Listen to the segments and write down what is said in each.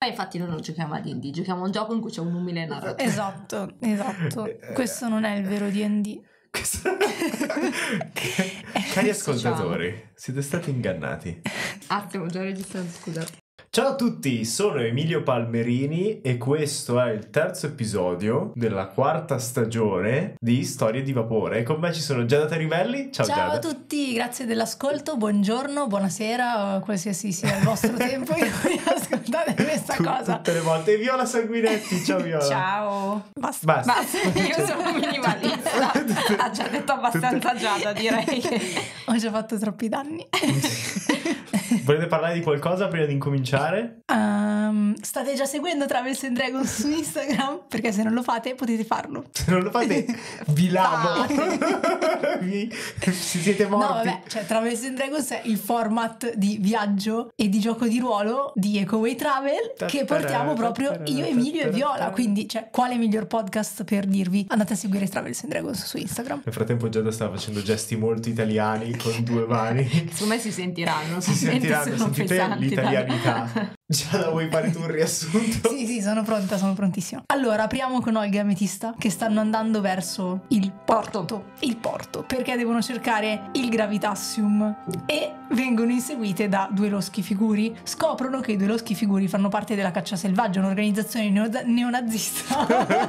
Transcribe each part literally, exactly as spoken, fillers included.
Ma infatti noi non giochiamo a D and D, giochiamo a un gioco in cui c'è un umile narratore. Esatto, esatto. Questo non è il vero D and D. Cari ascoltatori, siete stati ingannati. Attimo, già registrato, scusate. Ciao a tutti, sono Emilio Palmerini e questo è il terzo episodio della quarta stagione di Storie di Vapore. E con me ci sono Giada Terrivelli. Ciao, Ciao Giada. a tutti, grazie dell'ascolto, buongiorno, buonasera, qualsiasi sia il vostro tempo in cui ascoltate questa Tu, cosa. Tutte le volte. E Viola Sanguinetti, ciao Viola. Ciao. Basta. Basta. Basta, io sono minimalista. Ha già detto abbastanza Tutte... Giada, direi. Ho già fatto troppi danni. Volete parlare di qualcosa prima di incominciare? Um, state già seguendo Travels and Dragons su Instagram? Perché se non lo fate potete farlo. Se non lo fate, vi lavo. vi... Si siete morti. No, vabbè, cioè Travels and Dragons è il format di viaggio e di gioco di ruolo di Ecoway Travel che portiamo proprio io, Emilio e Viola. Quindi, cioè, quale miglior podcast per dirvi andate a seguire Travels and Dragons su Instagram. Nel frattempo Giada stava facendo gesti molto italiani con due mani. Secondo me si sentiranno. Si sentiranno, sentite pesanti, l'italianità. Giada, vuoi fare tu un riassunto? Sì, sì, sono pronta, sono prontissima. Allora, apriamo con Olga e Ametista che stanno andando verso il porto. Il porto, perché devono cercare il Gravitassium e vengono inseguite da due loschi figuri. Scoprono che i due loschi figuri fanno parte della Caccia Selvaggia, un'organizzazione neo- neonazista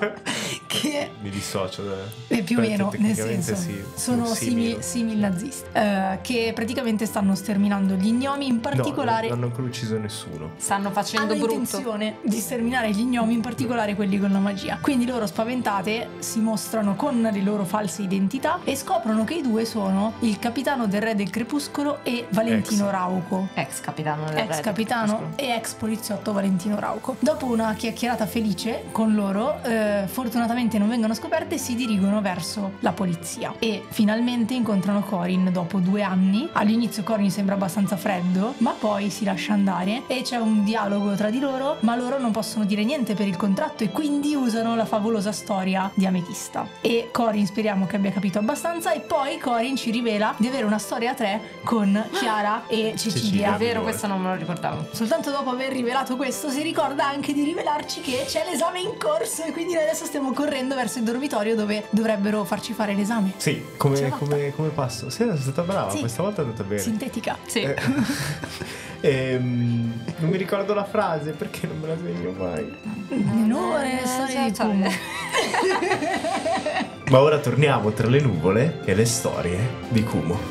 che... Mi dissocio da... Eh, più o meno, nel Tecnicamente senso, sì, sono simil, simil nazisti, eh, che praticamente stanno sterminando gli gnomi, in particolare... No, non hanno ancora ucciso nessuno. Stanno facendo hanno brutto. intenzione di sterminare gli gnomi, in particolare quelli con la magia. Quindi loro, spaventate, si mostrano con le loro false identità e scoprono che i due sono il capitano del Re del Crepuscolo e Valentino Ex. Rauco. Ex capitano del Re Ex del capitano Crepuscolo. e ex poliziotto Valentino Rauco. Dopo una chiacchierata felice con loro, eh, fortunatamente non vengono scoperte e si dirigono verso la polizia. E finalmente incontrano Corin dopo due anni. All'inizio Corin sembra abbastanza freddo, ma poi si lascia andare e c'è un dialogo tra di loro, ma loro non possono dire niente per il contratto e quindi usano la favolosa storia di Ametista. E Corin speriamo che abbia capito abbastanza e poi Corin ci rivela di avere una storia a tre con Chiara e Cecilia. Cecilia. È vero, questo non me lo ricordavo. Soltanto dopo aver rivelato questo si ricorda anche di rivelarci che c'è l'esame in corso e quindi noi adesso stiamo correndo verso il dormitorio dove dovrebbero farci fare l'esame. Sì, Ce come, l'ha fatta. come, come passo? Sì, è stata brava, Sì. questa volta è andata bene. Sintetica. Sì. Eh, ehm, non mi ricordo la frase perché non me la segno mai. Le nuvole, le storie di Kumo. Ma ora torniamo tra le nuvole e le storie di Kumo.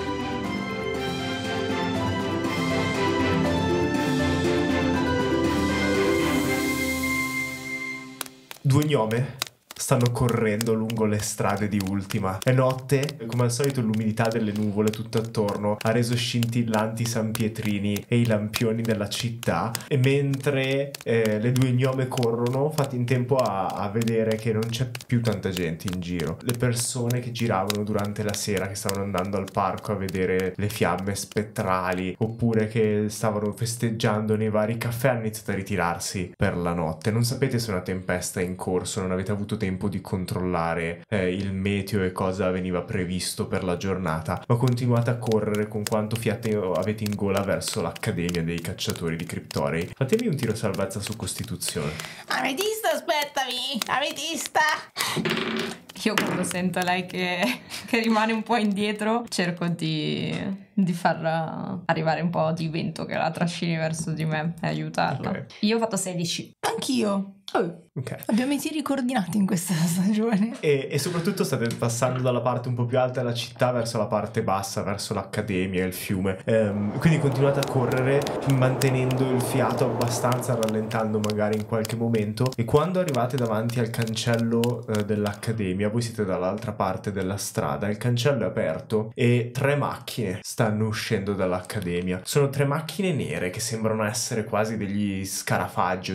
Due gnome stanno correndo lungo le strade di Ultima. È notte e come al solito l'umidità delle nuvole tutto attorno ha reso scintillanti i sanpietrini e i lampioni della città e mentre eh, le due gnome corrono fate in tempo a, a vedere che non c'è più tanta gente in giro. Le persone che giravano durante la sera, che stavano andando al parco a vedere le fiamme spettrali oppure che stavano festeggiando nei vari caffè, hanno iniziato a ritirarsi per la notte. Non sapete se una tempesta è in corso, non avete avuto tempo di controllare eh, il meteo e cosa veniva previsto per la giornata, ma continuate a correre con quanto fiato avete in gola verso l'Accademia dei Cacciatori di Criptorei. Fatemi un tiro salvezza su Costituzione. Ametista, aspettami! Ametista! Io quando sento lei che, che rimane un po' indietro cerco di, di far arrivare un po' di vento che la trascini verso di me e aiutarla. Ok. Io ho fatto sedici. Anch'io. Oh. Ok. Abbiamo i tiri coordinati in questa stagione. E, e soprattutto state passando dalla parte un po' più alta della città verso la parte bassa, verso l'accademia e il fiume. Ehm, quindi continuate a correre mantenendo il fiato abbastanza, rallentando magari in qualche momento. E quando arrivate davanti al cancello eh, dell'accademia, voi siete dall'altra parte della strada, il cancello è aperto e tre macchine stanno uscendo dall'accademia. Sono tre macchine nere che sembrano essere quasi degli scarafaggi o dei maggiori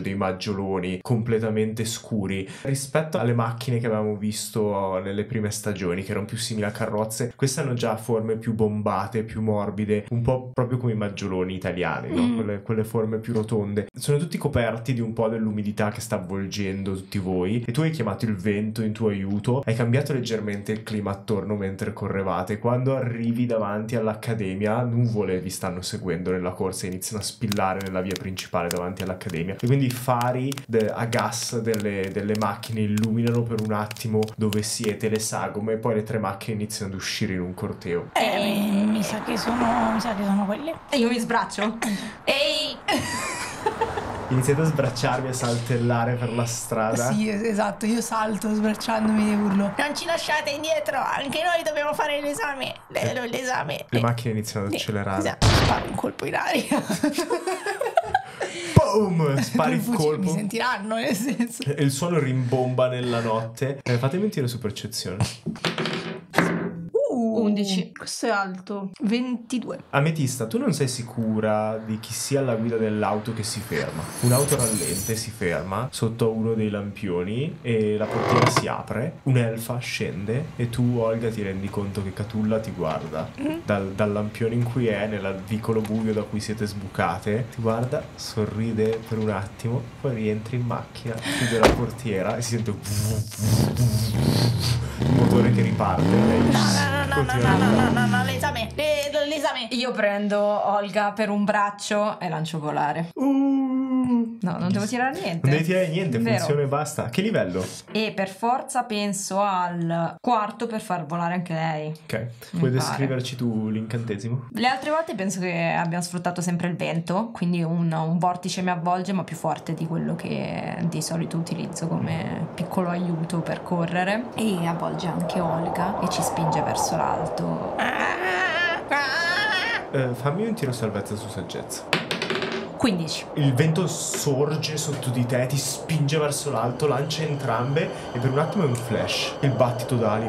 maggioloni completamente scuri. Rispetto alle macchine che avevamo visto nelle prime stagioni, che erano più simili a carrozze, queste hanno già forme più bombate, più morbide, un po' proprio come i maggioloni italiani, no? Mm. Quelle, quelle forme più rotonde. Sono tutti coperti di un po' dell'umidità che sta avvolgendo tutti voi, e tu hai chiamato il vento in tuo aiuto, hai cambiato leggermente il clima attorno mentre correvate. Quando arrivi davanti all'accademia, nuvole vi stanno seguendo nella corsa e iniziano a spillare nella via principale davanti all'accademia, e quindi i fari de- a gas delle, delle macchine illuminano per un attimo dove siete, le sagome, e poi le tre macchine iniziano ad uscire in un corteo. Eh, mi, mi sa che sono, mi sa che sono quelle. E io mi sbraccio. Ehi! Iniziate a sbracciarvi, a saltellare per la strada. Sì, es- esatto, io salto sbracciandomi e urlo: non ci lasciate indietro, anche noi dobbiamo fare l'esame. Le- l'esame. Le Eh, macchine iniziano ad eh, accelerare. esatto, sparo un colpo in aria. Boom! Spari il Col fucile mi colpo sentiranno, nel senso. e il suono rimbomba nella notte. Eh, fatemi un tiro su percezione. Uh, undici. Questo è alto. ventidue. Ametista, tu non sei sicura di chi sia alla guida dell'auto che si ferma. Un'auto rallente si ferma sotto uno dei lampioni e la portiera si apre. Un'elfa scende e tu, Olga, ti rendi conto che Catulla ti guarda dal, dal lampione in cui è, nel vicolo buio da cui siete sbucate. Ti guarda, sorride per un attimo, poi rientri in macchina, chiude la portiera e si sente un motore che riparte. Lei No, no, no, no, continua no, a no, andare. no, no, no, l'esame. le- l'esame. Io prendo Olga per un braccio e lancio volare. Uh, No, non devo tirare niente. Non devi tirare niente, Vero. funziona e basta. Che livello? E per forza penso al quarto per far volare anche lei. Ok, Mi puoi pare. descriverci tu l'incantesimo? Le altre volte penso che abbiamo sfruttato sempre il vento, quindi un, un vortice mi avvolge, ma più forte di quello che di solito utilizzo come piccolo aiuto per correre. E avvolge anche Olga e ci spinge verso l'alto. Eh, fammi un tiro salvezza su saggezza. quindici. Il vento sorge sotto di te, ti spinge verso l'alto, lancia entrambe e per un attimo è un flash. Il battito d'ali.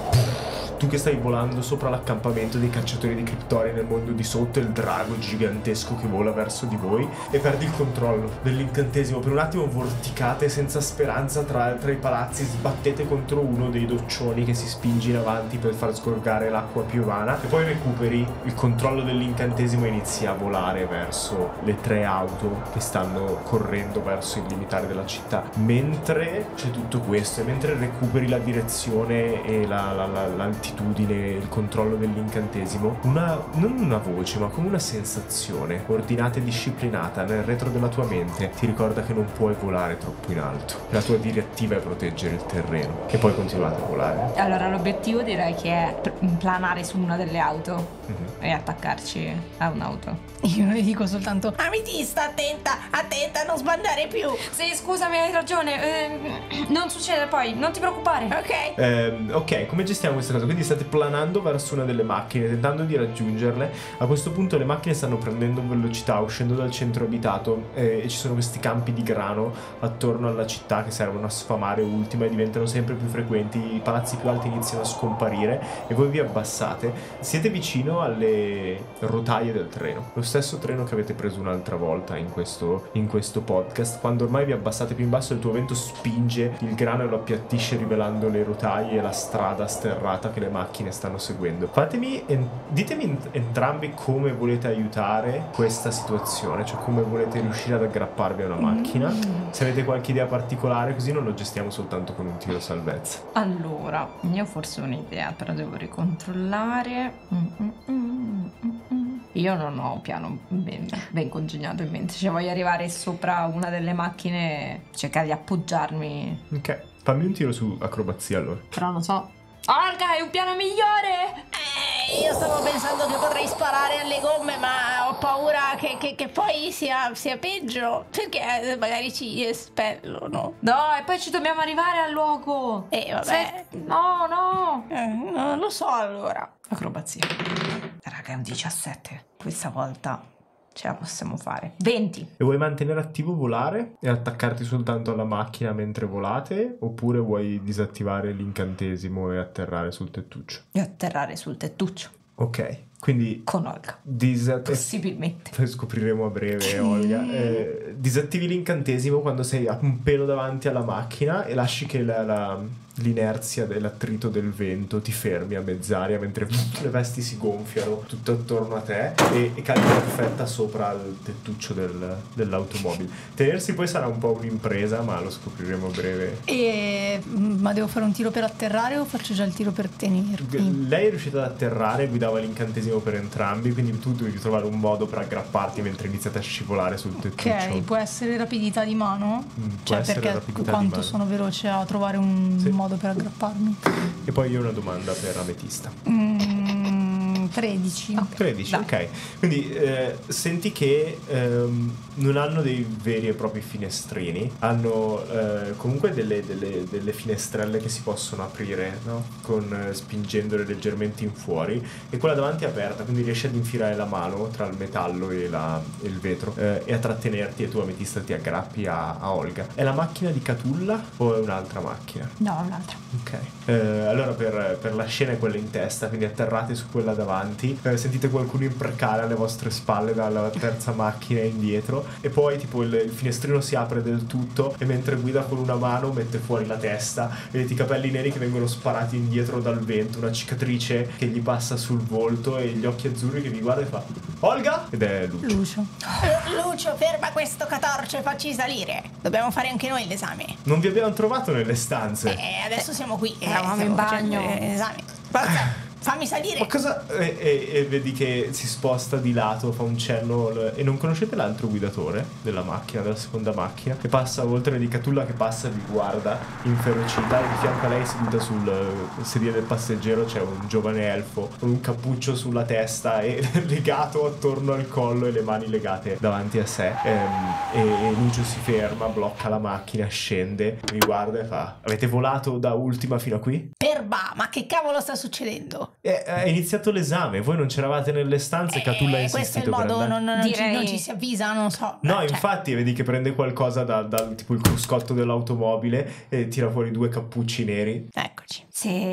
Tu che stai volando sopra l'accampamento dei cacciatori di criptori nel mondo di sotto, il drago gigantesco che vola verso di voi, e perdi il controllo dell'incantesimo. Per un attimo vorticate senza speranza tra, tra i palazzi, sbattete contro uno dei doccioni che si spinge in avanti per far sgorgare l'acqua piovana, e poi recuperi il controllo dell'incantesimo e inizi a volare verso le tre auto che stanno correndo verso il limitare della città. Mentre c'è tutto questo e mentre recuperi la direzione e la, la, la, l'altitudine, il controllo dell'incantesimo, una, non una voce ma come una sensazione ordinata e disciplinata nel retro della tua mente ti ricorda che non puoi volare troppo in alto. La tua direttiva è proteggere il terreno e poi continuate a volare. Allora l'obiettivo direi che è pr- planare su una delle auto Mhm. e attaccarci a un'auto. Io le dico soltanto: ametista, attenta, attenta, non sbandare più. Sì, scusami, hai ragione. eh, non succede poi, non ti preoccupare. Ok. Ehm, ok, come gestiamo questa cosa? Quindi state planando verso una delle macchine, tentando di raggiungerle. A questo punto le macchine stanno prendendo velocità, uscendo dal centro abitato, eh, e ci sono questi campi di grano attorno alla città che servono a sfamare Ultima e diventano sempre più frequenti. I palazzi più alti iniziano a scomparire e voi vi abbassate. Siete vicino alle rotaie del treno, lo stesso treno che avete preso un'altra volta in questo, in questo podcast. Quando ormai vi abbassate più in basso, il tuo vento spinge il grano e lo appiattisce, rivelando le rotaie e la strada sterrata che le macchine stanno seguendo. Fatemi, en- ditemi ent- entrambi come volete aiutare questa situazione, cioè come volete riuscire ad aggrapparvi a una macchina. Se avete qualche idea particolare, così non lo gestiamo soltanto con un tiro salvezza. Allora, io forse ho un'idea, però devo ricontrollare. Mm, mm, mm, mm, mm. Io non ho un piano ben, ben congegnato in mente. Cioè, voglio arrivare sopra una delle macchine e cercare di appoggiarmi. Ok, fammi un tiro su acrobazia allora. Però non so. Olga, hai un piano migliore! Eh, io stavo pensando che potrei sparare alle gomme, ma ho paura che, che- che poi sia, sia peggio. Perché eh, magari ci espellono. No, e poi ci dobbiamo arrivare al luogo. Eh, vabbè. Se- No, no. Eh, non lo so allora. Acrobazia. Raga, è un diciassette. Questa volta ce la possiamo fare. venti. E vuoi mantenere attivo volare e attaccarti soltanto alla macchina mentre volate, oppure vuoi disattivare l'incantesimo e atterrare sul tettuccio? E atterrare sul tettuccio. Ok, Quindi Con Olga. Disat- Possibilmente. Poi scopriremo a breve, Olga. Eh, disattivi l'incantesimo quando sei a un pelo davanti alla macchina e lasci che la, la, l'inerzia dell'attrito del vento ti fermi a mezz'aria mentre le vesti si gonfiano tutto attorno a te e, e cadi perfetta sopra il tettuccio del, dell'automobile. Tenersi poi sarà un po' un'impresa, ma lo scopriremo a breve. E, ma devo fare un tiro per atterrare o faccio già il tiro per tenermi? Lei è riuscita ad atterrare, guidava l'incantesimo per entrambi, quindi tu devi trovare un modo per aggrapparti mentre iniziate a scivolare sul tettuccio. Ok, può essere rapidità di mano? Mm, può cioè essere perché rapidità di quanto mano. sono veloce a trovare un Sì. modo per aggrapparmi? E poi io ho una domanda per Ametista. Mm, tredici. tredici, Dai. ok. Quindi eh, senti che ehm, non hanno dei veri e propri finestrini, hanno eh, comunque delle, delle, delle finestrelle che si possono aprire, no? Con, eh, spingendole leggermente in fuori, e quella davanti è aperta, quindi riesci ad infilare la mano tra il metallo e, la, e il vetro eh, e a trattenerti, e tu, Ametista, ti aggrappi a, a Olga. È la macchina di Catulla o è un'altra macchina? No, un'altra. Ok, eh, allora per, per la scena è quella in testa, quindi atterrate su quella davanti, eh, sentite qualcuno imprecare alle vostre spalle dalla terza macchina indietro, e poi tipo il, il finestrino si apre del tutto e mentre guida con una mano mette fuori la testa, vedete i capelli neri che vengono sparati indietro dal vento, una cicatrice che gli passa sul volto e gli occhi azzurri che vi guarda e fa Olga? Ed è Lucio. Lucio. Lucio, ferma questo catorcio e facci salire. Dobbiamo fare anche noi l'esame. Non vi abbiamo trovato nelle stanze. E adesso siamo qui. eh, Eravamo stiamo in bagno. facendo l'esame. Forza, fammi salire. Ma cosa? E, e- e vedi che si sposta di lato, fa un cenno l- e non conoscete l'altro guidatore della macchina, della seconda macchina, che passa oltre di Catulla, che passa e vi guarda inferocita, e di fianco a lei, seduta sul eh, sedile del passeggero, c'è un giovane elfo con un cappuccio sulla testa e legato attorno al collo e le mani legate davanti a sé. Ehm, e, e Lucio si ferma, blocca la macchina, scende, vi guarda e fa: avete volato da Ultima fino a qui? Perba, ma che cavolo sta succedendo? Eh, è iniziato l'esame, voi non c'eravate nelle stanze, Catulla ha Eh, questo è il insistito per modo, andare. non, non ci, Direi- non ci si avvisa, non so. No, Cioè, infatti vedi che prende qualcosa dal da, tipo il cruscotto dell'automobile e tira fuori due cappucci neri Eccoci.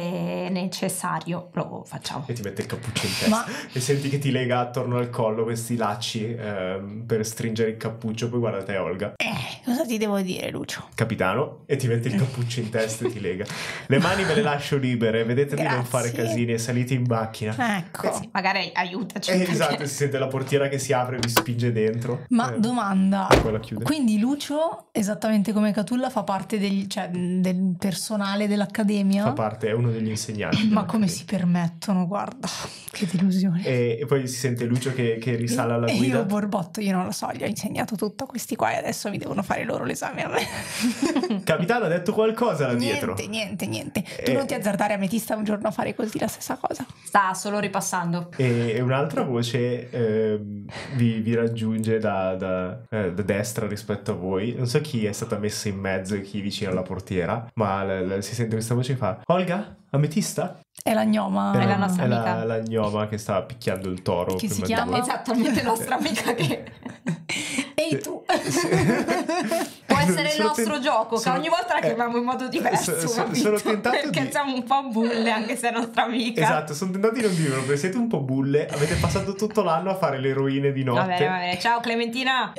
Se necessario lo facciamo. e ti mette il cappuccio in testa. Ma- E senti che ti lega attorno al collo questi lacci ehm, per stringere il cappuccio. Poi guarda te, Olga, Eh, cosa ti devo dire, Lucio? capitano, e ti mette il cappuccio in testa e ti lega. Le mani ve le lascio libere, vedete di non Grazie. fare casini e salite in macchina. Ecco. Sì, magari aiutaci. Eh, perché- esatto, si sente la portiera che si apre e vi spinge dentro. Ma Eh, domanda. poi la chiude. Quindi Lucio, esattamente come Catulla, fa parte del, cioè, del personale dell'accademia? Fa parte, è uno degli insegnanti. Ma come si permettono, guarda, che delusione. E, e poi si sente Lucio che, che risale alla E guida. io borbotto, io non lo so, Gli ho insegnato tutto a questi qua e adesso mi devono fare loro l'esame a me. Capitano, ha detto qualcosa là dietro. Niente, niente, niente. Tu Eh. non ti azzardare a Ametista un giorno a fare così la stessa cosa. Sta solo ripassando. E, e un'altra voce ehm, vi, vi raggiunge da, da, eh, da destra rispetto a voi. Non so chi è stata messa in mezzo e chi vicino alla portiera, ma l- l- si sente questa voce che fa: Olga? Ametista? È la gnoma. È la nostra è la, amica. la gnoma che sta picchiando il toro. Che prima si di chiama? voi. Esattamente nostra amica che Ehi tu! può essere il Sono nostro ten- gioco, che sono- ogni volta la eh, chiamiamo in modo diverso. so- so- capito? sono tentato perché di- siamo un po' bulle, anche se è nostra amica. Esatto, sono tentato di non dirlo perché siete un po' bulle. Avete passato tutto l'anno a fare le eroine di notte. Va bene, va bene. Ciao Clementina.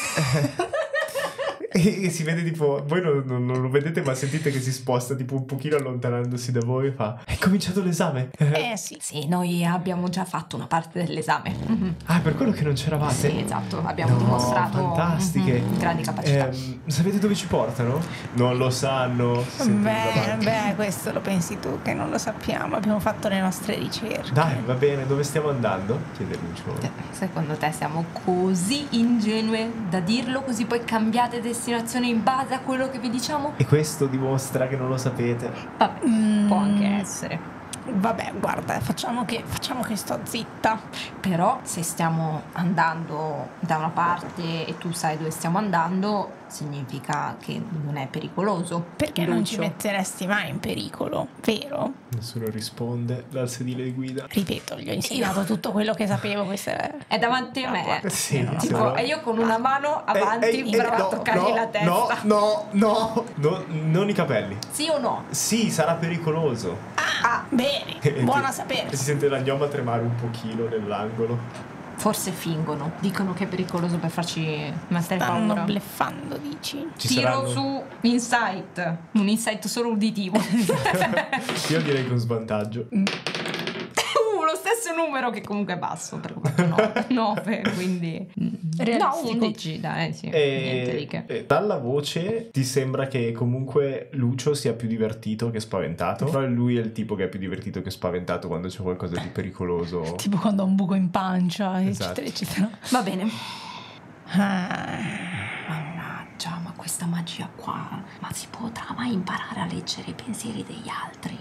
E, e si vede tipo, voi non, non- non lo vedete, ma sentite che si sposta tipo un pochino allontanandosi da voi e fa: è cominciato l'esame? Eh sì. Sì, noi abbiamo già fatto una parte dell'esame. Mhm. Ah, per quello che non c'eravate? Sì, esatto, abbiamo No, dimostrato fantastiche. mhm, grandi capacità. Ehm, sapete dove ci portano? Non lo sanno. si sente Beh, davanti. beh, questo lo pensi tu che non lo sappiamo. Abbiamo fatto le nostre ricerche. Dai, va bene, dove stiamo andando? Chiede Lucio. Eh, Secondo te siamo così ingenue da dirlo, così poi cambiate destinazione in base a quello che vi diciamo? E questo dimostra che non lo sapete. Vabbè, Mm. può anche essere. Vabbè, guarda, facciamo che, facciamo che sto zitta. Però se stiamo andando da una parte e tu sai dove stiamo andando, significa che non è pericoloso. Perché non ci Lucio. metteresti mai in pericolo, vero? Nessuno risponde dal sedile di guida. Ripeto, gli ho insegnato tutto quello che sapevo. Questo è... È davanti a me. Sì, Tipo, sembra- e io con una mano avanti Ehi, ehi, provo no, a toccargli no, la testa. No, no, no, no, non i capelli. Sì o no? Sì, sarà pericoloso. Ah, Ah, bene, E buona ti- sapersi. E si sente la gnoma tremare un pochino nell'angolo. Forse fingono. Dicono che è pericoloso per farci mettere Stanno paura. bleffando, dici? Ci Tiro saranno... su insight. Un insight solo uditivo. Io direi con svantaggio. Uh, lo stesso numero che comunque è basso. Per nove, quindi... No, Realistico. undici, dai, sì. Niente di E, che. e dalla voce ti sembra che comunque Lucio sia più divertito che spaventato. Però lui è il tipo che è più divertito che spaventato quando c'è qualcosa di pericoloso. Tipo quando ha un buco in pancia, Esatto. eccetera, eccetera. Va bene. Ah, Mannaggia, ma questa magia qua... Ma si potrà mai imparare a leggere i pensieri degli altri?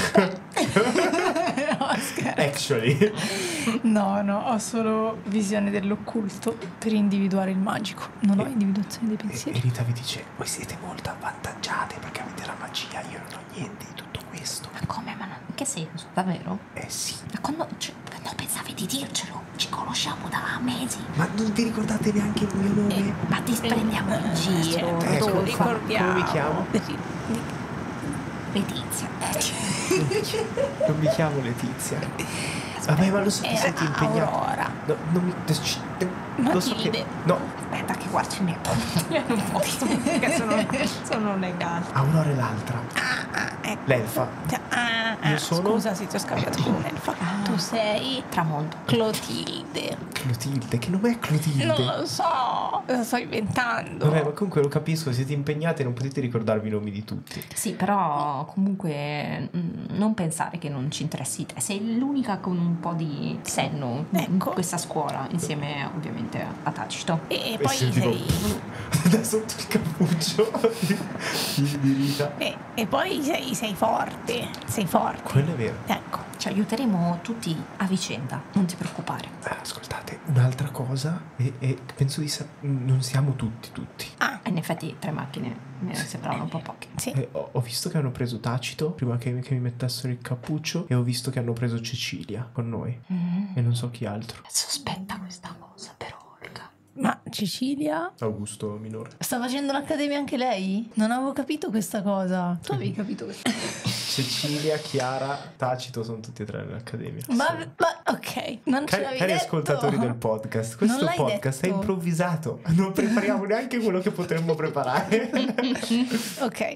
No, scherzo. Actually. No, no, ho solo visione dell'occulto per individuare il magico. Non ho individuazione dei E pensieri. Rita vi dice: voi siete molto avvantaggiate perché avete la magia, io non ho niente di tutto questo. Ma come? Ma non... in che senso? Davvero? Eh sì. Ma quando... Cioè, non pensavi di dircelo? Ci conosciamo da mesi. Ma non vi ricordate neanche il mio nome? Ma ti prendiamo in giro. Eh, lo come- ricordiamo. come mi chiamo? Letizia. Non mi chiamo Letizia. Vabbè, ma lo so che Era siete impegnati. Aurora. No, non mi. Lo so che. Matilde. No, Aspetta che guardi il mio. Io non posso perché sono, sono legata. Aurora è l'altra. Ah, ecco. L'elfa. Ah, ah, Io sono- Scusa se ti ho scambiato con un'elfa. Tu sei Tramonto. Clotilde. Clotilde. Che nome è Clotilde? Non lo so, lo sto inventando. Vabbè, ma comunque lo capisco, siete impegnati e non potete ricordarvi i nomi di tutti. Sì, però comunque mm, non pensare che non ci interessi te. Sei l'unica con un po' di senno in Ecco. questa scuola, insieme ovviamente a Tacito. E, E poi sentivo- sei. Da sotto il cappuccio di, di, di Rita. E, e poi sei, sei forte. Sei forte. Quello è vero. Ecco. Ci aiuteremo tutti a vicenda, non ti preoccupare. Eh, ascoltate, un'altra cosa, e, e penso di sapere. Non siamo tutti, tutti. Ah, In effetti tre macchine mi sembravano un po' poche. sì. Eh, ho, ho visto che hanno preso Tacito prima che, che mi mettessero il cappuccio e ho visto che hanno preso Cecilia con noi e non so chi altro. Sospetta questa cosa per Olga. Ma Cecilia? Augusto minore. Sta facendo l'accademia anche lei? Non avevo capito questa cosa. Tu avevi capito questa Cecilia, Chiara, Tacito sono tutti e tre nell'accademia. Ma, ma ok, non ce Cari, l'avevi cari detto. ascoltatori del podcast, Non questo l'hai podcast detto. è improvvisato. Non prepariamo neanche quello che potremmo preparare. Ok.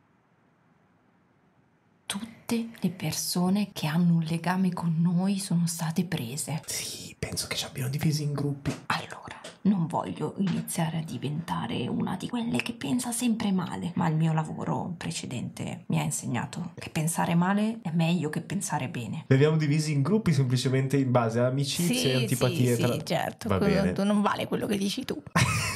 Tutte le persone che hanno un legame con noi sono state prese. Sì, penso che ci abbiano divisi in gruppi. Allora, non voglio iniziare a diventare una di quelle che pensa sempre male, ma il mio lavoro precedente mi ha insegnato che pensare male è meglio che pensare bene. Li abbiamo divisi in gruppi semplicemente in base a amicizie Sì, e antipatie. sì, tra... sì, certo. Va quello- bene. tu non vale quello che dici tu.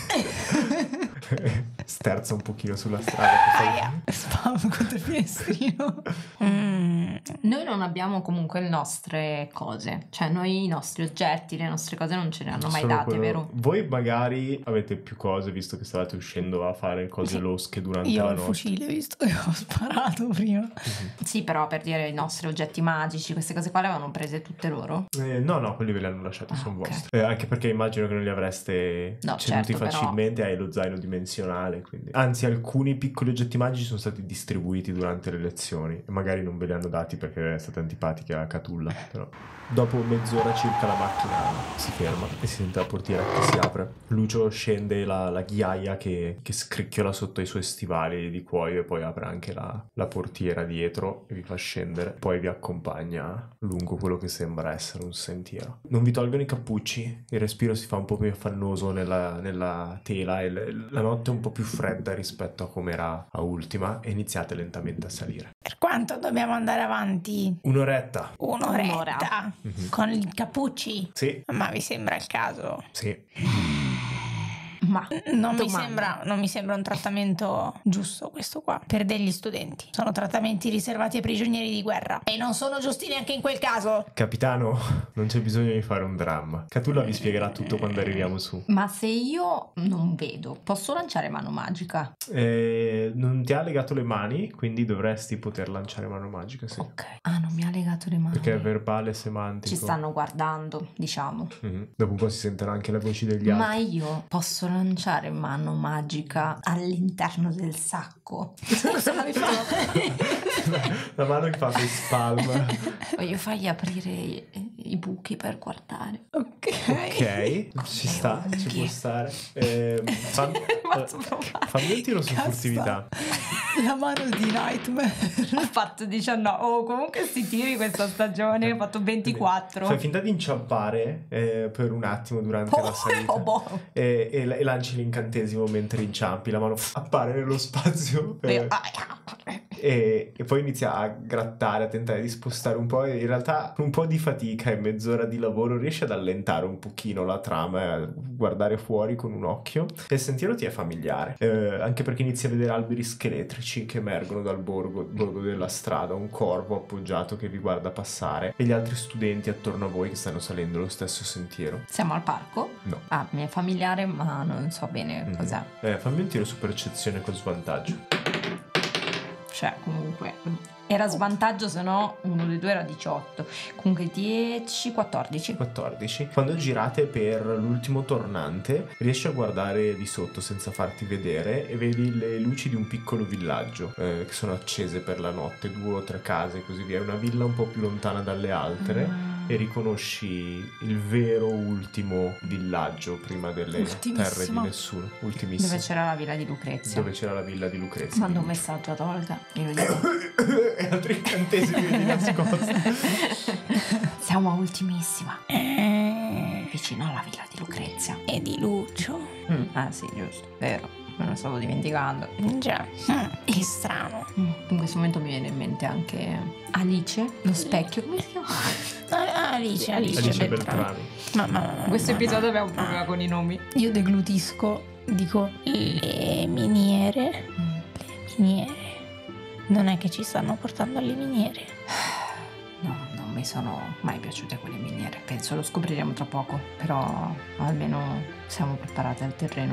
Sterza un pochino sulla strada. che fai- Aia. Spam contro il finestrino. Mm, Noi non abbiamo comunque le nostre cose, cioè noi i nostri oggetti, le nostre cose non ce le hanno mai Solo date, quello- vero? Voi magari avete più cose visto che stavate uscendo a fare cose Sì. losche durante Io ho la il notte. fucile, visto che ho sparato prima. Sì, però per dire i nostri oggetti magici, queste cose qua le avevano prese tutte loro. Eh, no, no, quelli ve li hanno lasciati, Ah, sono ok. vostri. Eh, anche perché immagino che non li avreste No, ceduti certo, però- facilmente, hai lo zaino dimensionale. Quindi. Anzi, alcuni piccoli oggetti magici sono stati distribuiti durante le lezioni e magari non ve li hanno dati perché è stata antipatica a Catulla. Però. Dopo mezz'ora circa la macchina si ferma e si sente la portiera che si apre. Lucio scende la, la ghiaia che, che scricchiola sotto i suoi stivali di cuoio e poi apre anche la, la portiera dietro e vi fa scendere. Poi vi accompagna lungo quello che sembra essere un sentiero. Non vi tolgono i cappucci, il respiro si fa un po' più affannoso nella, nella tela e l- la notte è un po' più fredda rispetto a come era a ultima e iniziate lentamente a salire. per quanto dobbiamo andare avanti? Un'oretta. Un'oretta. Un'ora. Mhm. Con i cappucci? Sì, Ma vi sembra il caso? sì. Ma Non mi, Domanda. sembra, non mi sembra un trattamento giusto questo qua per degli studenti. Sono trattamenti riservati ai prigionieri di guerra e non sono giusti neanche in quel caso. Capitano, non c'è bisogno di fare un dramma. Catulla vi spiegherà tutto quando arriviamo su. Ma se io non vedo, posso lanciare mano magica? Eh, non ti ha legato le mani, quindi dovresti poter lanciare mano magica, sì. Ok. Ah, non mi ha legato le mani. Perché è verbale, semantico. Ci stanno guardando, diciamo. Mm-hmm. Dopo un po' si sentono anche le voci degli altri. Ma io posso lanciare mano magica all'interno del sacco. Cosa mi fa? La mano che fa face palm. Voglio fargli aprire i, i buchi per guardare. Ok. Ok, ci sta, ci può stare. Eh, fammi, Faccio provare. fammi un tiro su Cazzo. furtività. La mano di Nightmare. Ho fatto diciannove. Oh, comunque sti tiri questa stagione. Ho fatto ventiquattro. Fai finta di inciampare eh, per un attimo durante Oh, la salita oh, boh. e, e, e lanci l'incantesimo mentre inciampi. La mano f- appare nello spazio eh, Io- ah, e, e poi inizia a grattare, a tentare di spostare un po'. E in realtà con un po' di fatica e mezz'ora di lavoro riesci ad allentare un pochino la trama e a guardare fuori con un occhio. E il sentiero ti è familiare, eh, anche perché inizi a vedere alberi scheletrici che emergono dal borgo, borgo della strada, un corvo appoggiato che vi guarda passare e gli altri studenti attorno a voi che stanno salendo lo stesso sentiero. Siamo al parco? No. Ah, mi è familiare, ma non so bene Mhm. cos'è. Eh, fammi un tiro su percezione con svantaggio. Cioè, comunque, era svantaggio, se no uno dei due era diciotto. Comunque dieci, quattordici. quattordici. Quando girate per l'ultimo tornante, riesci a guardare di sotto senza farti vedere e vedi le luci di un piccolo villaggio eh, che sono accese per la notte, due o tre case e così via. È una villa un po' più lontana dalle altre. Mm. E riconosci il vero ultimo villaggio prima delle Ultimissimo. terre di nessuno. Ultimissimo. Dove c'era la villa di Lucrezia. Dove c'era la villa di Lucrezia. Mando un messaggio ad Olga e lo dico. E altri incantesimi di nascosto. Siamo a ultimissima, Eh, vicino alla villa di Lucrezia. e di Lucio. Mm, ah sì, giusto, vero, me lo stavo dimenticando. Già. Mm, che strano. Mm, in questo momento mi viene in mente anche Alice, lo specchio, come si chiama? Ah, Alice, Alice, Alice Beltrami. Beltrami. Ma, ma, ma, In questo ma, episodio ma- abbiamo un problema con i nomi. Io deglutisco, dico le miniere. Le miniere. Non è che ci stanno portando alle miniere. No, non mi sono mai piaciute quelle miniere. Penso lo scopriremo tra poco, però almeno siamo preparati al terreno.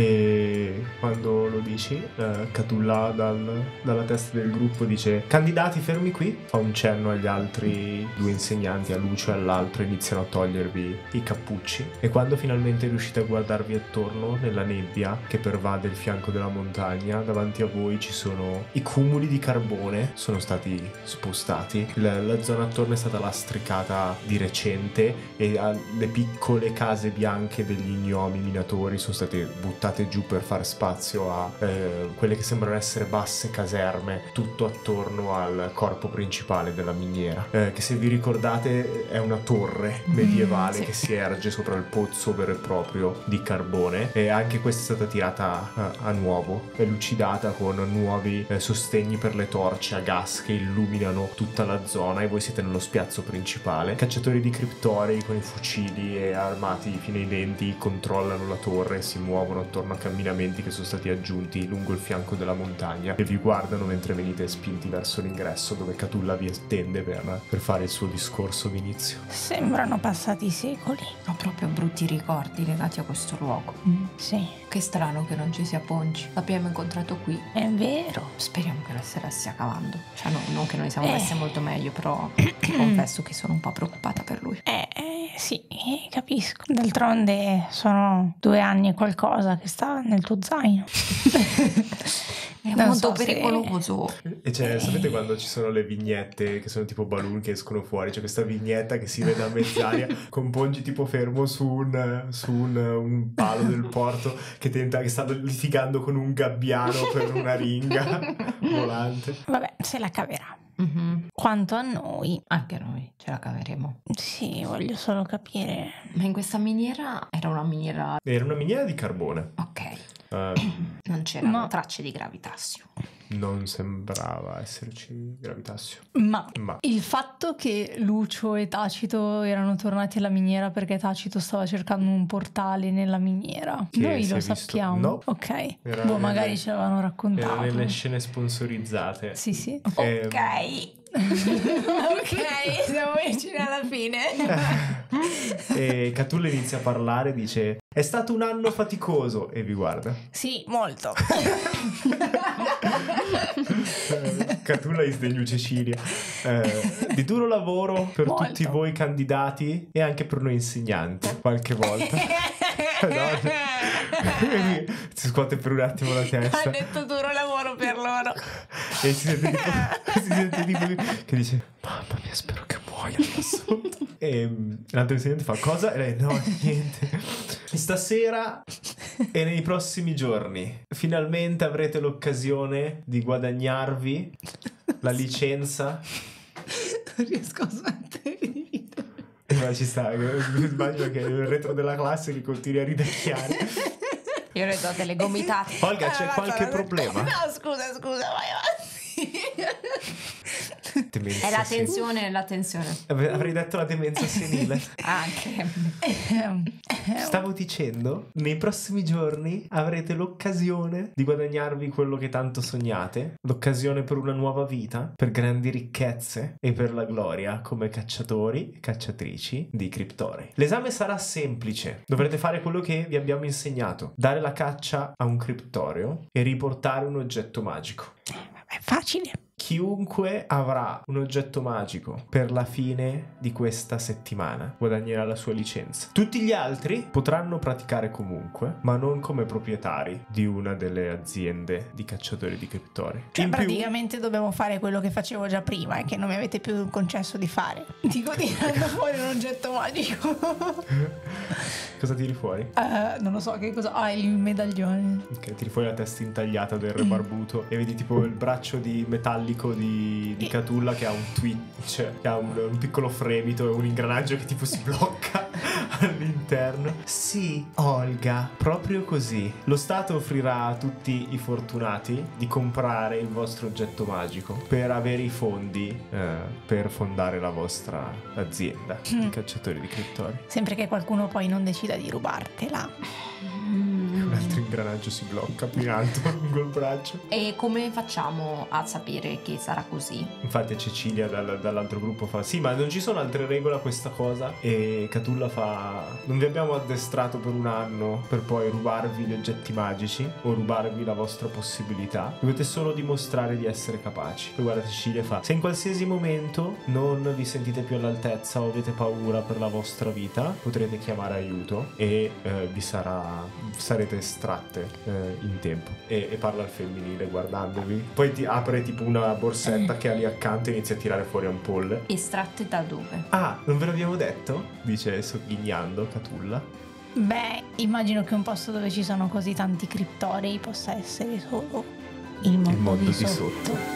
E quando lo dici, eh, Catulla dal- dalla testa del gruppo dice: candidati, fermi qui. Fa un cenno agli altri due insegnanti, a Lucio e all'altro, iniziano a togliervi i cappucci. E quando finalmente riuscite a guardarvi attorno nella nebbia che pervade il fianco della montagna, davanti a voi ci sono i cumuli di carbone, sono stati spostati. La, la zona attorno è stata lastricata di recente e ah, le piccole case bianche degli gnomi minatori sono state buttate giù per fare spazio a eh, quelle che sembrano essere basse caserme, tutto attorno al corpo principale della miniera, eh, che se vi ricordate è una torre medievale Mm, sì. che si erge sopra il pozzo vero e proprio di carbone, e anche questa è stata tirata a, a nuovo e lucidata con nuovi eh, sostegni per le torce a gas che illuminano tutta la zona, e voi siete nello spiazzo principale. Cacciatori di criptorei con i fucili e armati fino ai denti controllano la torre e si muovono attorno a camminamenti che sono stati aggiunti lungo il fianco della montagna e vi guardano mentre venite spinti verso l'ingresso dove Catulla vi attende per, per fare il suo discorso d'inizio. Sembrano passati secoli. Ho proprio brutti ricordi legati a questo luogo. Sì, Che strano che non ci sia Ponci. L'abbiamo incontrato qui. è vero. Speriamo che la sera stia calando. Cioè, no, non che noi siamo Eh. messi molto meglio, però confesso che sono un po' preoccupata per lui. Eh, eh, sì, eh, capisco. D'altronde sono due anni e qualcosa che sta nel tuo zaino. È Non molto so se- pericoloso. E c'è, sapete quando ci sono le vignette che sono tipo balloon che escono fuori? C'è questa vignetta che si vede a mezz'aria con Pongi tipo fermo su un, su un, un palo del porto che tenta, che sta litigando con un gabbiano per una ringa volante. Vabbè, se la caverà. Mhm. Quanto a noi, Anche noi ce la caveremo. sì, voglio solo capire. Ma in questa miniera era una miniera. Era una miniera di carbone. Ok, Eh, non c'erano Ma- tracce di gravitassio. non sembrava esserci gravitassio. Ma Ma il fatto che Lucio e Tacito erano tornati alla miniera perché Tacito stava cercando un portale nella miniera, Che noi si lo è visto? sappiamo. No. Ok, Era boh, nelle- magari ce l'avevano era raccontato. nelle scene sponsorizzate. Sì, sì. Eh, Ok. Ok, siamo vicini alla fine. E Catulla inizia a parlare e dice: è stato un anno faticoso, e vi guarda. Sì, molto. Eh, Catulla in sdegno Cecilia. Eh, di duro lavoro per Molto. tutti voi candidati e anche per noi insegnanti qualche volta. No, si scuote per un attimo la testa. Ha detto duro lavoro per loro. E si sente tipo, si sente tipo che dice mamma mia, spero che muoia là sotto. E um, l'altro insegnante fa cosa? E lei no, niente. Stasera e nei prossimi giorni finalmente avrete l'occasione di guadagnarvi la licenza. Non riesco a smettere di ridere. E ma ci sta, immagino che il retro della classe che continui a ridacchiare. Io le do delle gomitate. Olga, c'è Ah, qualche basta, problema? No, scusa, scusa, vai avanti. Demenza È la senile. tensione, è la tensione. Avrei detto la demenza senile. Anche. Stavo dicendo, nei prossimi giorni avrete l'occasione di guadagnarvi quello che tanto sognate, l'occasione per una nuova vita, per grandi ricchezze e per la gloria come cacciatori e cacciatrici di criptori. L'esame sarà semplice, dovrete fare quello che vi abbiamo insegnato, dare la caccia a un criptorio e riportare un oggetto magico. È facile. Chiunque avrà un oggetto magico per la fine di questa settimana guadagnerà la sua licenza. Tutti gli altri potranno praticare comunque, ma non come proprietari di una delle aziende di cacciatori di criptori. Cioè In più, praticamente dobbiamo fare quello che facevo già prima e che non mi avete più concesso di fare. Dico tirando fuori un oggetto magico. cosa tiri fuori? Eh, non lo so che cosa. Ah, il medaglione. Ok, tiri fuori la testa intagliata del re barbuto e vedi tipo il braccio di metallico di, di Catulla che ha un twitch, che ha un, un piccolo fremito e un ingranaggio che tipo si blocca all'interno. Sì, Olga, proprio così. Lo Stato offrirà a tutti i fortunati di comprare il vostro oggetto magico per avere i fondi eh, per fondare la vostra azienda di cacciatori di criptori. Sempre che qualcuno poi non decida di rubartela. Un altro ingranaggio si blocca più in alto lungo il braccio. E come facciamo a sapere che sarà così? Infatti Cecilia dal- dall'altro gruppo fa sì, ma non ci sono altre regole a questa cosa? E Catulla fa non vi abbiamo addestrato per un anno per poi rubarvi gli oggetti magici o rubarvi la vostra possibilità, dovete solo dimostrare di essere capaci. Poi guarda Cecilia fa se in qualsiasi momento non vi sentite più all'altezza o avete paura per la vostra vita potrete chiamare aiuto e eh, vi sarà sarete estratte eh, in tempo. E, e parla al femminile guardandovi. Poi ti apre tipo una borsetta che ha lì accanto e inizia a tirare fuori ampolle. Estratte da dove? Ah, non ve l'abbiamo detto? Dice sogghignando Catulla. Beh, immagino che un posto dove ci sono così tanti criptorei possa essere solo il mondo, Il mondo di, di sotto. sotto.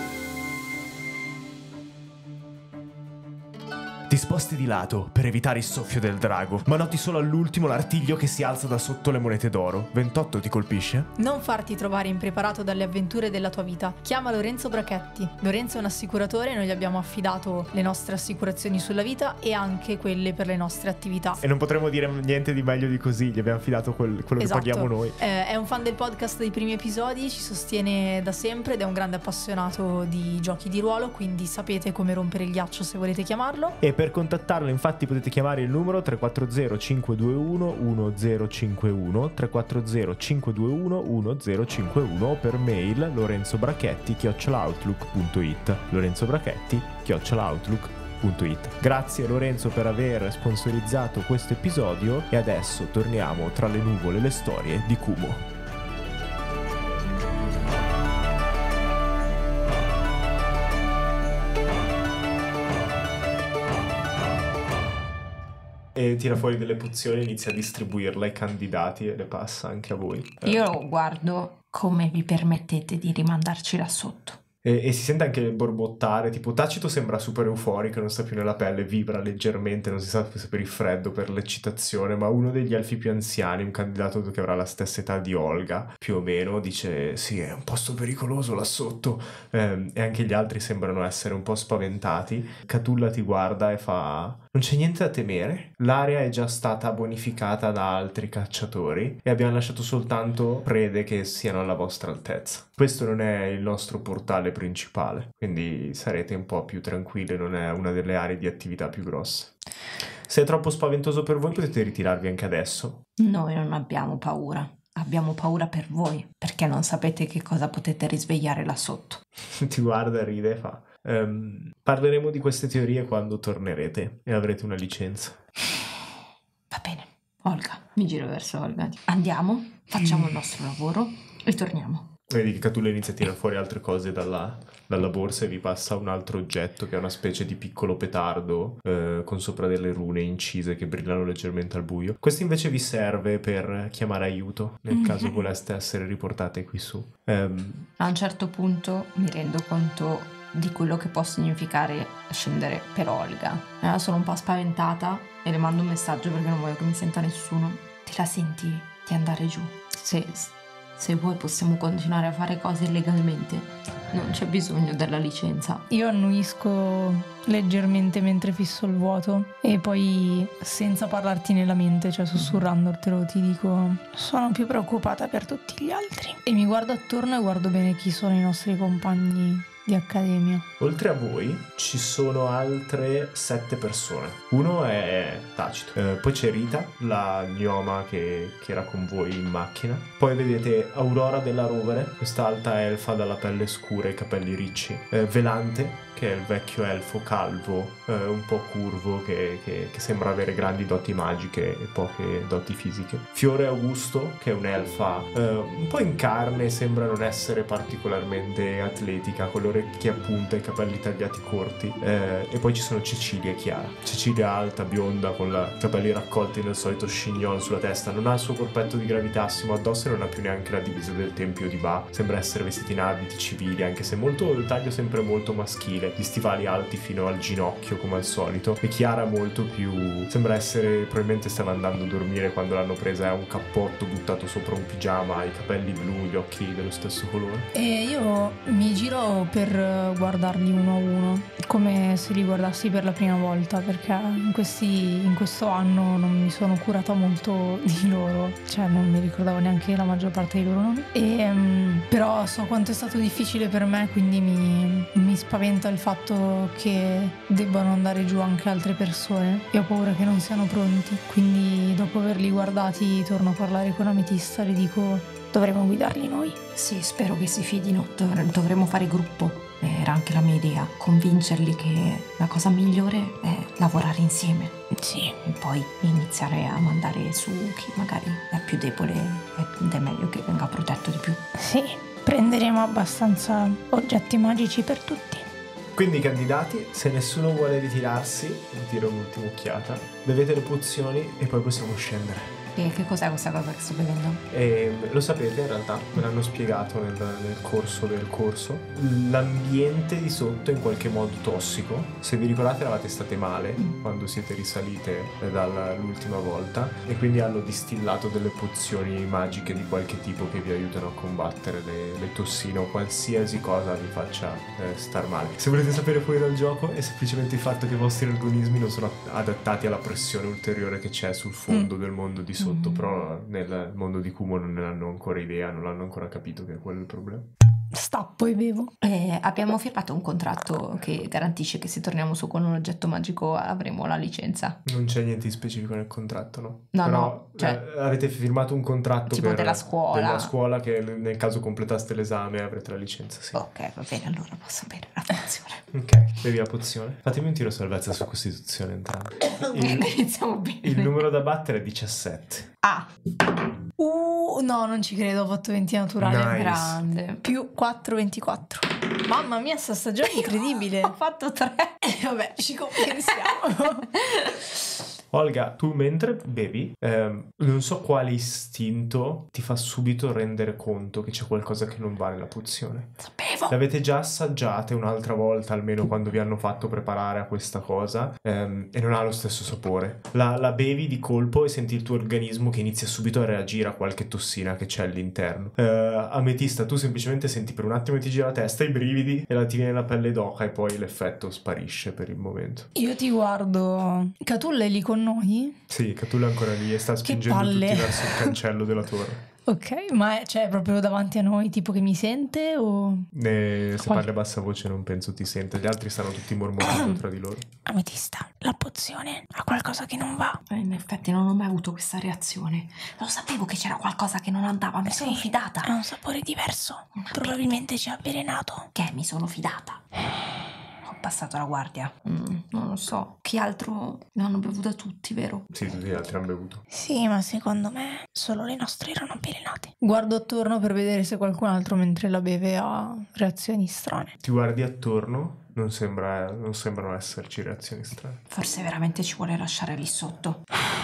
Ti sposti di lato per evitare il soffio del drago, ma noti solo all'ultimo l'artiglio che si alza da sotto le monete d'oro. ventotto ti colpisce? Non farti trovare impreparato dalle avventure della tua vita. Chiama Lorenzo Brachetti. Lorenzo è un assicuratore, noi gli abbiamo affidato le nostre assicurazioni sulla vita e anche quelle per le nostre attività. E non potremo dire niente di meglio di così, gli abbiamo affidato quel- quello Esatto. che paghiamo noi. Eh, è un fan del podcast dei primi episodi, ci sostiene da sempre ed è un grande appassionato di giochi di ruolo, quindi sapete come rompere il ghiaccio se volete chiamarlo. E per contattarlo infatti potete chiamare il numero tre quattro zero cinque due uno uno zero cinque uno, tre quattro zero cinque due uno uno zero cinque uno o per mail lorenzobrachetti chiocciola outlook punto it lorenzobrachetti chiocciola outlook punto it. Grazie Lorenzo per aver sponsorizzato questo episodio e adesso torniamo tra le nuvole le storie di Kumo. E tira fuori delle pozioni e inizia a distribuirle ai candidati e le passa anche a voi. Io guardo come vi permettete di rimandarci là sotto. E, e si sente anche il borbottare, tipo Tacito sembra super euforico, non sta più nella pelle, vibra leggermente, non si sa se per il freddo, per l'eccitazione, ma uno degli elfi più anziani, un candidato che avrà la stessa età di Olga, più o meno, dice sì, è un posto pericoloso là sotto, eh, e anche gli altri sembrano essere un po' spaventati. Catulla ti guarda e fa non c'è niente da temere, l'area è già stata bonificata da altri cacciatori e abbiamo lasciato soltanto prede che siano alla vostra altezza. Questo non è il nostro portale principale, quindi sarete un po' più tranquilli, non è una delle aree di attività più grosse. Se è troppo spaventoso per voi potete ritirarvi anche adesso. Noi non abbiamo paura, abbiamo paura per voi, perché non sapete che cosa potete risvegliare là sotto. ti guarda, ride e fa: ehm, parleremo di queste teorie quando tornerete e avrete una licenza. Va bene, Olga. Mi giro verso Olga. Andiamo, facciamo il nostro lavoro e torniamo. Vedi che Catulla inizia a tirare fuori altre cose dalla, dalla borsa e vi passa un altro oggetto che è una specie di piccolo petardo eh, con sopra delle rune incise che brillano leggermente al buio. Questo invece vi serve per chiamare aiuto nel caso voleste essere riportate qui su. Um, A un certo punto mi rendo conto di quello che può significare scendere per Olga. Era solo un po' spaventata e le mando un messaggio perché non voglio che mi senta nessuno. Te la senti di andare giù? Se, se vuoi possiamo continuare a fare cose legalmente. Non c'è bisogno della licenza. Io annuisco leggermente mentre fisso il vuoto e poi, senza parlarti nella mente, cioè sussurrandotelo, ti dico: sono più preoccupata per tutti gli altri. E mi guardo attorno e guardo bene chi sono i nostri compagni di accademia. Oltre a voi ci sono altre sette persone. Uno è Tacito, eh, poi c'è Rita, la gnoma che, che era con voi in macchina. Poi vedete Aurora della Rovere, questa alta elfa dalla pelle scura e capelli ricci. eh, Velante, che è il vecchio elfo calvo, eh, un po' curvo, che, che, che sembra avere grandi doti magiche e poche doti fisiche. Fiore Augusto, che è un'elfa eh, un po' in carne, sembra non essere particolarmente atletica, con le orecchie a punta e i capelli tagliati corti. Eh, e poi ci sono Cecilia e Chiara. Cecilia alta, bionda, con i capelli raccolti nel solito chignon sulla testa. Non ha il suo corpetto di gravitassimo addosso e non ha più neanche la divisa del tempio di Ba. Sembra essere vestita in abiti civili, anche se molto il taglio sempre molto maschile. Gli stivali alti fino al ginocchio come al solito. E Chiara molto più... sembra essere... probabilmente stava andando a dormire quando l'hanno presa. Ha un cappotto buttato sopra un pigiama, i capelli blu, gli occhi dello stesso colore. E io mi giro per guardarli uno a uno, come se li guardassi per la prima volta, perché in, questi, in questo anno non mi sono curata molto di loro, cioè non mi ricordavo neanche la maggior parte dei loro nomi. E, um, però so quanto è stato difficile per me, quindi mi, mi spaventa il fatto che debbano andare giù anche altre persone e ho paura che non siano pronti. Quindi dopo averli guardati torno a parlare con Ametista, le dico: dovremmo guidarli noi. Sì, spero che si fidino. Dovre- dovremmo fare gruppo. Era anche la mia idea, convincerli che la cosa migliore è lavorare insieme. Sì. E poi iniziare a mandare su chi magari è più debole ed è meglio che venga protetto di più. Sì, prenderemo abbastanza oggetti magici per tutti. Quindi candidati, se nessuno vuole ritirarsi, tiro un'ultima occhiata, bevete le pozioni e poi possiamo scendere. E che cos'è questa cosa che sto bevendo? E lo sapete in realtà, me l'hanno spiegato nel, nel corso del corso. L'ambiente di sotto è in qualche modo tossico. Se vi ricordate eravate state male mm. quando siete risalite dall'ultima volta e quindi hanno distillato delle pozioni magiche di qualche tipo che vi aiutano a combattere le, le tossine o qualsiasi cosa vi faccia eh, star male. Se volete sapere fuori dal gioco è semplicemente il fatto che i vostri organismi non sono adattati alla pressione ulteriore che c'è sul fondo mm. del mondo di sotto. Sotto, però nel mondo di Kumo non ne hanno ancora idea, non hanno ancora capito che è quello il problema. Stappo e bevo. Eh, abbiamo firmato un contratto che garantisce che se torniamo su con un oggetto magico avremo la licenza. Non c'è niente di specifico nel contratto, no? No, però, no. Cioè, eh, avete firmato un contratto tipo per, della scuola. della scuola che nel caso completaste l'esame avrete la licenza, sì. Ok, va bene, allora posso bere la pozione. Ok, bevi la pozione. Fatemi un tiro salvezza su Costituzione entrambi. Il, iniziamo bene. Il numero da battere è diciassette. Ah. Uh, no, non ci credo, ho fatto venti naturale. Nice. Grande. Più quattro, ventiquattro. Mamma mia, sta stagione è incredibile. Ho fatto tre. E vabbè, ci compensiamo. Olga, tu mentre bevi, ehm, non so quale istinto ti fa subito rendere conto che c'è qualcosa che non va nella pozione. Sapevo. L'avete già assaggiate un'altra volta, almeno quando vi hanno fatto preparare a questa cosa, ehm, e non ha lo stesso sapore. La, la bevi di colpo e senti il tuo organismo che inizia subito a reagire a qualche tossina che c'è all'interno. Eh, Ametista, tu semplicemente senti per un attimo ti gira la testa, i brividi e la ti viene la pelle d'oca e poi l'effetto sparisce per il momento. Io ti guardo. Catulla è lì con noi? Sì, Catulla è ancora lì e sta spingendo tutti palle. verso il cancello della torre. Ok, ma c'è proprio davanti a noi tipo che mi sente o... Eh, se Qual- parli a bassa voce non penso ti senta. Gli altri stanno tutti mormorando tra di loro. Ametista, la pozione ha qualcosa che non va. Eh, in effetti non ho mai avuto questa reazione. Lo sapevo che c'era qualcosa che non andava, mi sono Sì, fidata. Ha un sapore diverso. Probabilmente ci ha avvelenato. Che mi sono fidata. Ho passato la guardia. Mm, non lo so. Che altro ne hanno bevuto tutti, vero? Sì, tutti gli altri hanno bevuto. Sì, ma secondo me solo le nostre erano avvelenate. Guardo attorno per vedere se qualcun altro mentre la beve ha reazioni strane. Ti guardi attorno, non, sembra, non sembrano esserci reazioni strane. Forse veramente ci vuole lasciare lì sotto.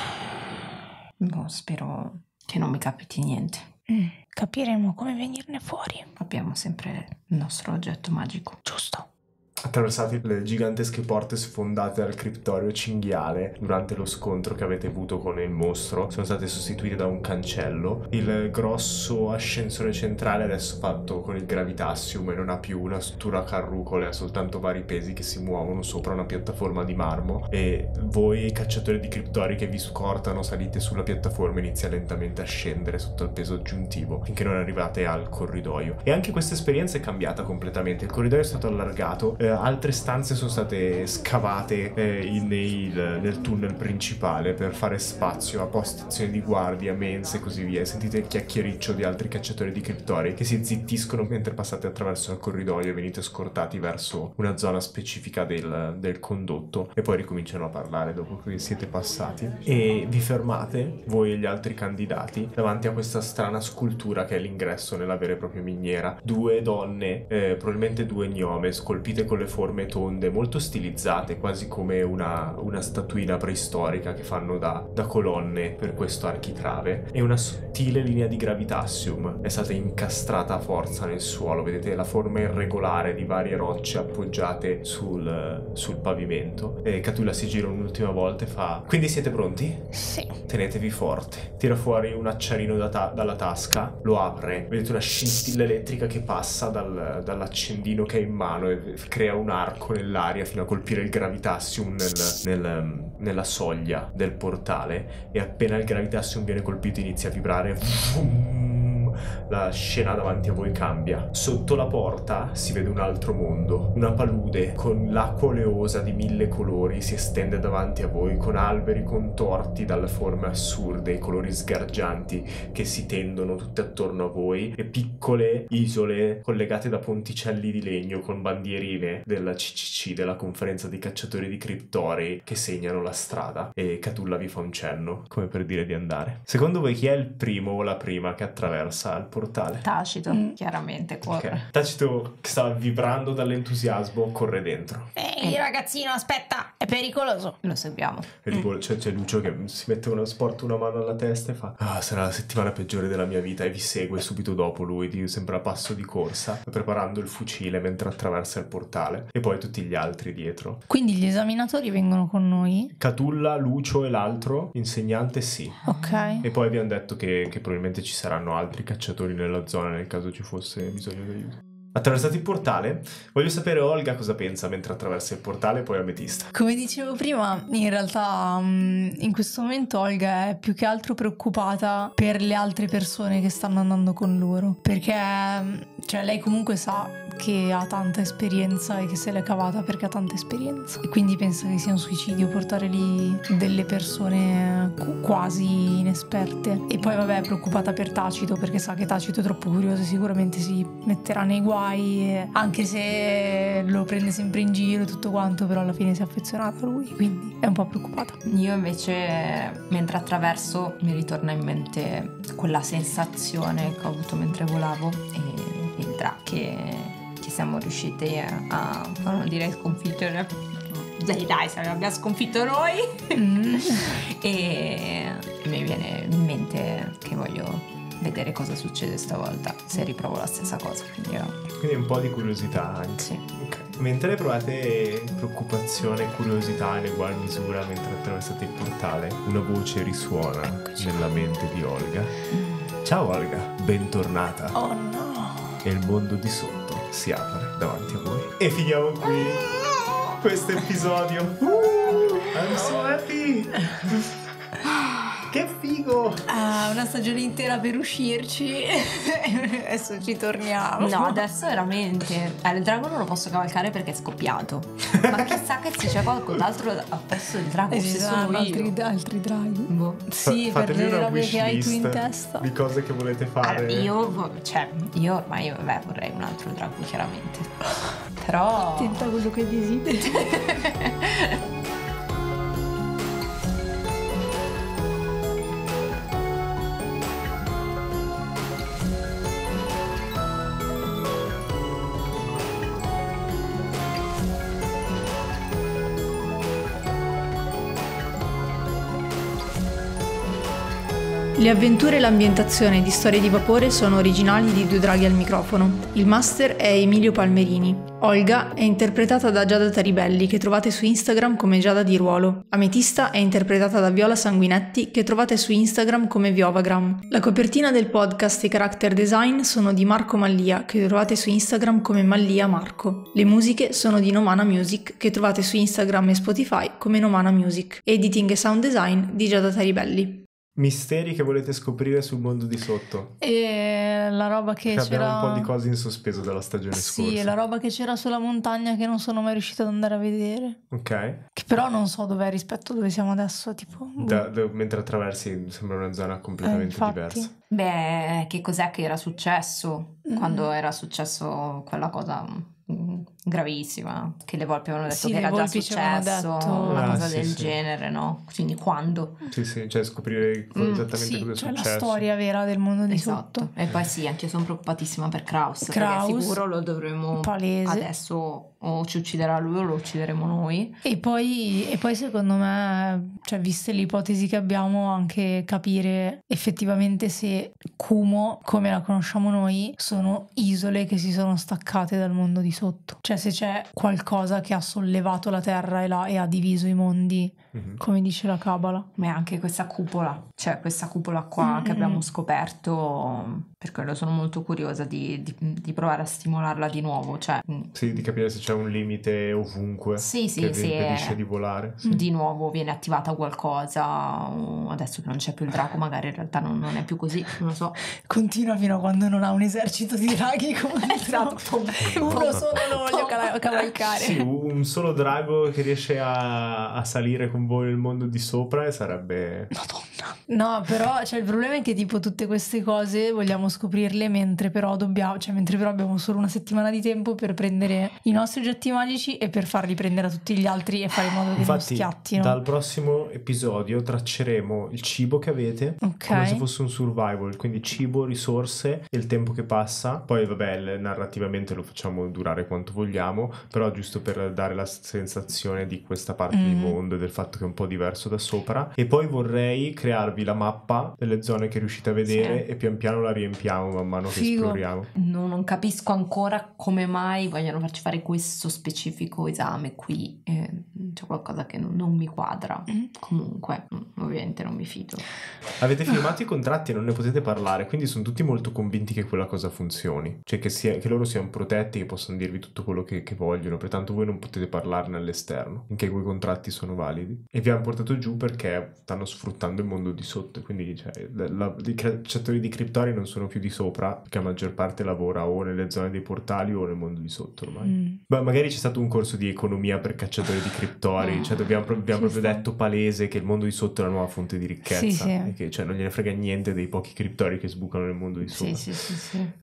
Boh, spero che non mi capiti niente. Mm, capiremo come venirne fuori. Abbiamo sempre il nostro oggetto magico. Giusto. Attraversate le gigantesche porte sfondate dal criptorio cinghiale durante lo scontro che avete avuto con il mostro. Sono state sostituite da un cancello. Il grosso ascensore centrale adesso fatto con il gravitassium e non ha più una struttura a carrucole, ha soltanto vari pesi che si muovono sopra una piattaforma di marmo. E voi, cacciatori di criptori che vi scortano, salite sulla piattaforma e inizia lentamente a scendere sotto il peso aggiuntivo finché non arrivate al corridoio. E anche questa esperienza è cambiata completamente. Il corridoio è stato allargato. Eh, altre stanze sono state scavate eh, in- nei- nel tunnel principale per fare spazio a postazioni di guardia, mense e così via. E sentite il chiacchiericcio di altri cacciatori di criptori che si zittiscono mentre passate attraverso il corridoio e venite scortati verso una zona specifica del, del condotto e poi ricominciano a parlare dopo che siete passati. E vi fermate, voi e gli altri candidati, davanti a questa strana scultura che è l'ingresso nella vera e propria miniera. Due donne, eh, probabilmente due gnome, scolpite con le forme tonde, molto stilizzate, quasi come una, una statuina preistorica che fanno da, da colonne per questo architrave, e una sottile linea di gravitassium è stata incastrata a forza nel suolo. Vedete la forma irregolare di varie rocce appoggiate sul, sul pavimento. E Catulla si gira un'ultima volta e fa: quindi siete pronti? Sì. Tenetevi forte. Tira fuori un acciarino da ta- dalla tasca, lo apre, vedete una scintilla elettrica che passa dal- dall'accendino che ha in mano e crea un arco nell'aria fino a colpire il gravitassium nel- nel- nella soglia del portale. E appena il gravitassium viene colpito inizia a vibrare. Vum! La scena davanti a voi cambia. Sotto la porta si vede un altro mondo, una palude con l'acqua oleosa di mille colori si estende davanti a voi, con alberi contorti dalle forme assurde, i colori sgargianti che si tendono tutte attorno a voi, e piccole isole collegate da ponticelli di legno con bandierine della C C C, della conferenza dei cacciatori di criptori, che segnano la strada. E Catulla vi fa un cenno come per dire di andare. Secondo voi chi è il primo o la prima che attraversa il portale? Tacito, Mm. chiaramente corre. Ok. Tacito, che stava vibrando dall'entusiasmo, corre dentro. Ehi, ragazzino, aspetta, è pericoloso. Lo seguiamo. E tipo c'è, c'è Lucio che si mette una, sporta una mano alla testa e fa: ah, sarà la settimana peggiore della mia vita, e vi segue subito dopo lui, di, sempre a passo di corsa, preparando il fucile mentre attraversa il portale. E poi tutti gli altri dietro. Quindi gli esaminatori vengono con noi? Catulla, Lucio e l'altro insegnante sì. Ok. E poi abbiamo detto che, che probabilmente ci saranno altri cacciatori nella zona nel caso ci fosse bisogno di aiuto. Attraversate il portale, voglio sapere Olga cosa pensa mentre attraversa il portale e poi Ametista. Come dicevo prima, in realtà mm, in questo momento Olga è più che altro preoccupata per le altre persone che stanno andando con loro, perché mm, cioè lei comunque sa che ha tanta esperienza e che se l'è cavata perché ha tanta esperienza, e quindi pensa che sia un suicidio portare lì delle persone qu- quasi inesperte. E poi vabbè, è preoccupata per Tacito perché sa che Tacito è troppo curioso e sicuramente si metterà nei guai, e anche se lo prende sempre in giro e tutto quanto, però alla fine si è affezionata a lui, quindi è un po' preoccupata. Io invece, mentre attraverso, mi ritorna in mente quella sensazione che ho avuto mentre volavo, e il dra che, che siamo riusciti a, a non dire sconfiggere. Dai, dai, se l'abbiamo sconfitto noi. Mm. E mi viene in mente che voglio vedere cosa succede stavolta, se riprovo la stessa cosa. Quindi io, Quindi un po' di curiosità anche. sì. Ok. Mentre provate preoccupazione e curiosità in ugual misura mentre attraversate il portale, una voce risuona Eccoci. nella mente di Olga. Ciao Olga, bentornata. Oh no. E il mondo di sotto si apre davanti a voi. E finiamo qui questo episodio. Uh, I'm so happy. Che figo! Ah, una stagione intera per uscirci. Adesso ci torniamo. No, adesso veramente. Eh, il drago non lo posso cavalcare perché è scoppiato. Ma chissà che se c'è qualcos'altro appresso del drago, E se ci sono saranno io. altri, altri draghi. Boh. Sì, Fa- per fatemi le una robe che hai tu in wishlist testa. di cose che volete fare. Allora, io, vo- cioè, io ormai vabbè, vorrei un altro drago, chiaramente. Però. Attenta a quello che desideri. Le avventure e l'ambientazione di Storie di Vapore sono originali di Due Draghi al microfono. Il master è Emilio Palmerini. Olga è interpretata da Giada Taribelli, che trovate su Instagram come Giada di Ruolo. Ametista è interpretata da Viola Sanguinetti, che trovate su Instagram come Viovagram. La copertina del podcast e character design sono di Marco Mallia, che trovate su Instagram come Mallia Marco. Le musiche sono di Nomana Music, che trovate su Instagram e Spotify come Nomana Music. Editing e sound design di Giada Taribelli. Misteri che volete scoprire sul mondo di sotto. E la roba che Perché c'era. abbiamo un po' di cose in sospeso dalla stagione Sì, scorsa. la roba che c'era sulla montagna che non sono mai riuscita ad andare a vedere. Ok. Che però non so dov'è rispetto a dove siamo adesso. Tipo. boh. Da- da- mentre attraversi sembra una zona completamente Eh, infatti. diversa. Beh, che cos'è che era successo Mm. quando era successo quella cosa mm, gravissima? Che le volpi avevano detto Sì, che le era già volpi ci avevano successo, detto- una Ah, cosa sì, del sì. genere, no? Quindi quando? Sì, sì, cioè scoprire co- Mm, esattamente Sì, cosa è cioè la successo. storia vera del mondo di Esatto. sotto. E poi sì, anche io sono preoccupatissima per Kraus, Kraus, perché sicuro lo dovremo palese. adesso o ci ucciderà lui o lo uccideremo noi. E poi, e poi secondo me, cioè, viste le ipotesi che abbiamo, anche capire effettivamente se Kumo, come la conosciamo noi, sono isole che si sono staccate dal mondo di sotto. Cioè se c'è qualcosa che ha sollevato la terra e, la- e ha diviso i mondi, Mhm. come dice la Cabala. Ma anche questa cupola, cioè questa cupola qua che Mm. abbiamo scoperto, per quello sono molto curiosa di, di- di provare a stimolarla di nuovo, cioè mm, Sì, di capire se c'è un limite ovunque sì sì che vi sì, impedisce è- di volare. Sì. di nuovo viene attivata qualcosa, o adesso che non c'è più il drago magari in realtà non, non è più così, non lo so. Continua fino a quando non ha un esercito di draghi come Esatto. uno solo lo voglio cala- cavalcare. Sì, un solo drago che riesce a, a salire con voi nel mondo di sopra e sarebbe... No, però cioè, il problema è che tipo tutte queste cose vogliamo scoprirle mentre però dobbiamo, cioè mentre però abbiamo solo una settimana di tempo per prendere i nostri oggetti magici e per farli prendere a tutti gli altri e fare in modo che non Infatti, schiattino. dal prossimo episodio tracceremo il cibo che avete Ok. come se fosse un survival, quindi cibo, risorse e il tempo che passa. Poi vabbè, il- narrativamente lo facciamo durare quanto vogliamo, però giusto per dare la sensazione di questa parte di Mm. mondo e del fatto che è un po' diverso da sopra. E poi vorrei crearvi la mappa delle zone che riuscite a vedere Sì. e pian piano la riempiamo man mano che Figo. esploriamo. No, non capisco ancora come mai vogliono farci fare questo specifico esame qui. Eh, c'è qualcosa che non, non mi quadra. Mm. Comunque, mm, ovviamente non mi fido. Avete firmato i contratti e non ne potete parlare, quindi sono tutti molto convinti che quella cosa funzioni, cioè che, sia, che loro siano protetti, che possano dirvi tutto quello che, che vogliono, pertanto voi non potete parlarne all'esterno, finché quei contratti sono validi. E vi hanno portato giù perché stanno sfruttando il mondo di sotto, quindi cioè, la- la- i cacciatori di criptori non sono più di sopra, perché la maggior parte lavora o nelle zone dei portali o nel mondo di sotto ormai. Mm. Ma magari c'è stato un corso di economia per cacciatori di criptori, Mm. cioè dobbiamo, pro- abbiamo Ci proprio sta. detto palese che il mondo di sotto è la nuova fonte di ricchezza Sì, sì. e che cioè, non gliene frega niente dei pochi criptori che sbucano nel mondo di sopra. Sì, sì, sì, sì.